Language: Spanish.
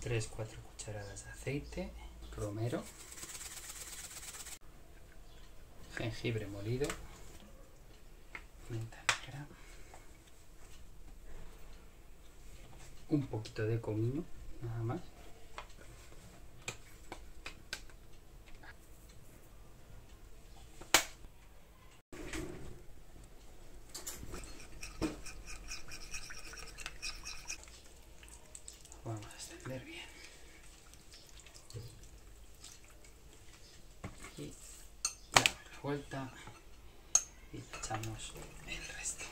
3-4 cucharadas de aceite, romero, jengibre molido, pimienta negra, un poquito de comino, nada más. Vamos a extender bien. Y damos la vuelta y le echamos el resto.